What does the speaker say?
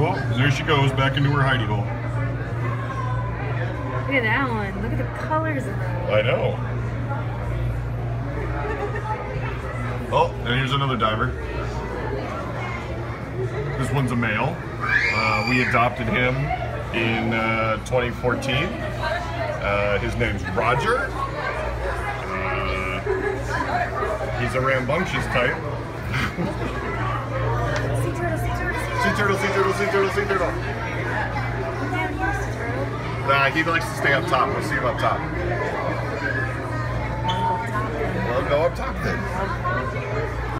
Oh, there she goes, back into her hidey hole. Look at that one. Look at the colors of that. I know. Oh, and here's another diver. This one's a male. We adopted him in 2014. His name's Roger. He's a rambunctious type. Sea turtle, sea turtle, sea turtle. Sea turtle, sea turtle, sea turtle, sea turtle. Come down here, sea turtle. Nah, he likes to stay up top. We'll see him up top. Well, go up top then.